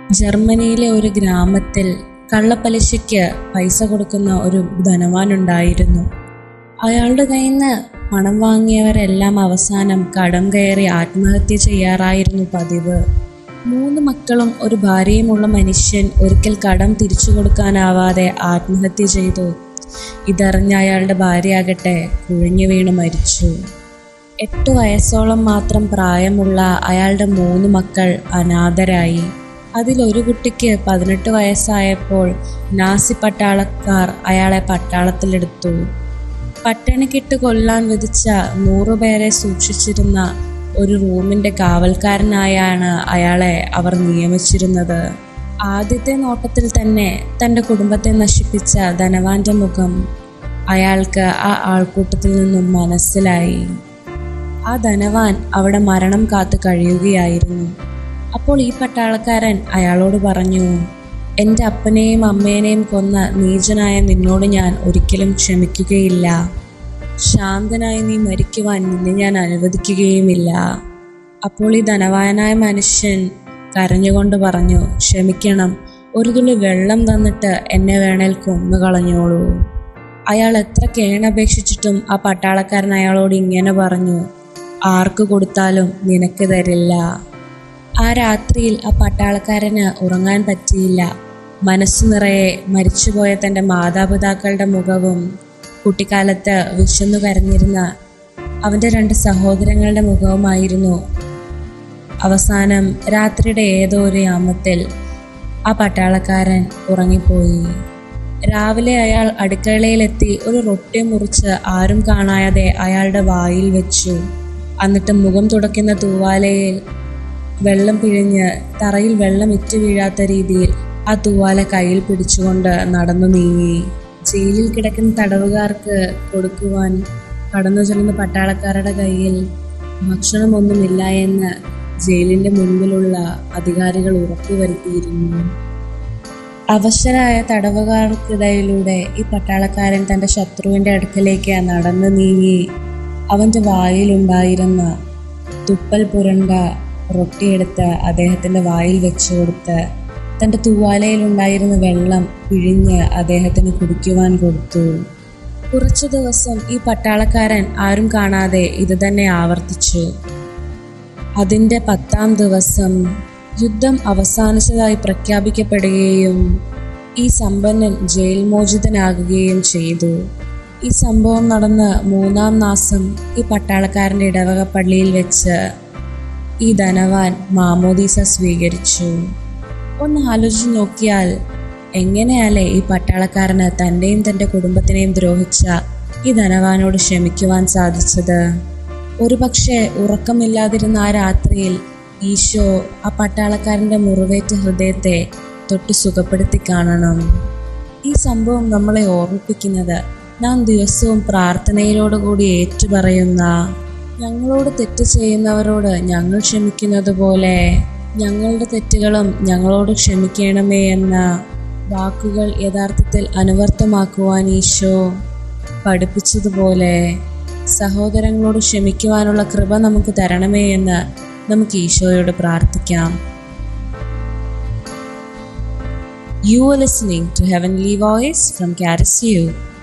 ജർമ്മനിയിലെ ഒരു ഗ്രാമത്തിൽ കള്ളപ്പലിശയ്ക്ക് പൈസ കൊടുക്കുന്ന ഒരു ധനവാനുണ്ടായിരുന്നു. അയാളുടെ കയ്യിൽ നിന്ന് പണം വാങ്ങിയവരെല്ലാം അവസാനം കടം കയറി ആത്മഹത്യ ചെയ്യാറായിരുന്നു പതിവ്. 3 മക്കളും ഒരു ഭാര്യയുമുള്ള മനുഷ്യൻ ഒരിക്കൽ കടം തിരിച്ചു കൊടുക്കാനാവാതെ ആത്മഹത്യ ചെയ്തു. ഇതറിഞ്ഞ അയാളുടെ ഭാര്യയാകട്ടെ കുഴഞ്ഞു വീണ് മരിച്ചു. 8 വയസ്സോളം മാത്രം പ്രായമുള്ള അയാളുടെ 3 മക്കൾ അനാഥരായി. അതിലൊരു കുട്ടിക്ക് 18 വയസ്സായപ്പോൾ നാസി പട്ടാളക്കാർ അയാളെ പട്ടാളത്തിലെടുത്തു. പട്ടിണിക്കിട്ട് കൊല്ലാൻ വിധിച്ച 100 പേരെ സൂക്ഷിച്ചിരുന്ന ഒരു റൂമിൻ്റെ കാവൽക്കാരനായാണ് അയാളെ അവർ നിയമിച്ചിരുന്നത്. ആദ്യത്തെ നോട്ടത്തിൽ തന്നെ തൻ്റെ കുടുംബത്തെ നശിപ്പിച്ച ധനവാന്റെ മുഖം അയാൾക്ക് ആ ആൾക്കൂട്ടത്തിൽ നിന്നും മനസ്സിലായി. ആ ധനവാൻ അവിടെ മരണം കാത്തു കഴിയുകയായിരുന്നു. അപ്പോൾ ഈ പട്ടാളക്കാരൻ അയാളോട് പറഞ്ഞു, എൻ്റെ അപ്പനെയും അമ്മേനെയും കൊന്ന നീചനായ നിന്നോട് ഞാൻ ഒരിക്കലും ക്ഷമിക്കുകയില്ല. ശാന്തനായി നീ മരിക്കുവാൻ നിന്നെ ഞാൻ അനുവദിക്കുകയുമില്ല. അപ്പോൾ ഈ ധനവാനായ മനുഷ്യൻ കരഞ്ഞുകൊണ്ട് പറഞ്ഞു, ക്ഷമിക്കണം, ഒരു തുള്ളി വെള്ളം തന്നിട്ട് എന്നെ വേണേൽ കൊന്നുകളഞ്ഞോളൂ. അയാൾ എത്ര കേണപേക്ഷിച്ചിട്ടും ആ പട്ടാളക്കാരൻ അയാളോട് ഇങ്ങനെ പറഞ്ഞു, ആർക്ക് കൊടുത്താലും നിനക്ക് തരില്ല. ആ രാത്രിയിൽ ആ പട്ടാളക്കാരന് ഉറങ്ങാൻ പറ്റിയില്ല. മനസ്സു നിറയെ മരിച്ചുപോയ തൻ്റെ മാതാപിതാക്കളുടെ മുഖവും കുട്ടിക്കാലത്ത് വിശന്നു കരഞ്ഞിരുന്ന അവൻ്റെ 2 സഹോദരങ്ങളുടെ മുഖവുമായിരുന്നു. അവസാനം രാത്രിയുടെ ഏതോ ഒരു യാമത്തിൽ ആ പട്ടാളക്കാരൻ ഉറങ്ങിപ്പോയി. രാവിലെ അയാൾ അടുക്കളയിലെത്തി ഒരു റൊട്ടി മുറിച്ച് ആരും കാണാതെ അയാളുടെ വായിൽ വെച്ചു. എന്നിട്ട് മുഖം തുടയ്ക്കുന്ന തൂവാലയിൽ വെള്ളം പിഴിഞ്ഞ് തറയിൽ വെള്ളം ഇറ്റു വീഴാത്ത രീതിയിൽ ആ തൂവാല കയ്യിൽ പിടിച്ചുകൊണ്ട് നടന്നു നീങ്ങി. ജയിലിൽ കിടക്കുന്ന തടവുകാർക്ക് കൊടുക്കുവാൻ കടന്നു ചെല്ലുന്ന പട്ടാളക്കാരുടെ കയ്യിൽ ഭക്ഷണമൊന്നുമില്ല എന്ന് ജയിലിൻ്റെ മുൻപിലുള്ള അധികാരികൾ ഉറപ്പുവരുത്തിയിരുന്നു. അവശരായ തടവുകാർക്കിടയിലൂടെ ഈ പട്ടാളക്കാരൻ തൻ്റെ ശത്രുവിൻ്റെ അടുക്കലേക്ക് നടന്നു നീങ്ങി അവൻ്റെ വായിലുണ്ടായിരുന്ന തുപ്പൽ പുരണ്ട റൊട്ടിയെടുത്ത് അദ്ദേഹത്തിൻ്റെ വായിൽ വെച്ചു കൊടുത്ത് തൻ്റെ തൂവാലയിലുണ്ടായിരുന്ന വെള്ളം പിഴിഞ്ഞ് അദ്ദേഹത്തിന് കുടിക്കുവാൻ കൊടുത്തു. കുറച്ചു ദിവസം ഈ പട്ടാളക്കാരൻ ആരും കാണാതെ ഇത് തന്നെ ആവർത്തിച്ചു. അതിൻ്റെ 10ാം ദിവസം യുദ്ധം അവസാനിച്ചതായി പ്രഖ്യാപിക്കപ്പെടുകയും ഈ സമ്പന്നൻ ജയിൽ മോചിതനാകുകയും ചെയ്തു. ഈ സംഭവം നടന്ന് 3ാം മാസം ഈ പട്ടാളക്കാരൻ്റെ ഇടവക പള്ളിയിൽ വെച്ച് ഈ ധനവാൻ മാമോദീസ സ്വീകരിച്ചു. ഒന്ന് ആലോചിച്ച് നോക്കിയാൽ എങ്ങനെയല്ലേ ഈ പട്ടാളക്കാരന് തൻ്റെയും തൻ്റെ കുടുംബത്തിനെയും ദ്രോഹിച്ച ഈ ധനവാനോട് ക്ഷമിക്കുവാൻ സാധിച്ചത്? ഒരുപക്ഷെ ഉറക്കമില്ലാതിരുന്ന ആ രാത്രിയിൽ ഈശോ ആ പട്ടാളക്കാരൻ്റെ മുറിവേറ്റ ഹൃദയത്തെ തൊട്ട് സുഖപ്പെടുത്തി കാണണം. ഈ സംഭവം നമ്മളെ ഓർമ്മിപ്പിക്കുന്നത് നാം ദിവസവും പ്രാർത്ഥനയിലോടുകൂടി ഏറ്റുപറയുന്ന, ഞങ്ങളോട് തെറ്റ് ചെയ്യുന്നവരോട് ഞങ്ങൾ ക്ഷമിക്കുന്നത് പോലെ ഞങ്ങളുടെ തെറ്റുകളും ഞങ്ങളോട് ക്ഷമിക്കണമേ എന്ന വാക്കുകൾ യഥാർത്ഥത്തിൽ അനുവർത്തമാക്കുവാൻ ഈശോ പഠിപ്പിച്ചതുപോലെ സഹോദരങ്ങളോട് ക്ഷമിക്കുവാനുള്ള കൃപ നമുക്ക് തരണമേ എന്ന് നമുക്ക് ഈശോയോട് പ്രാർത്ഥിക്കാം. You are listening to Heavenly Voice from Caris U.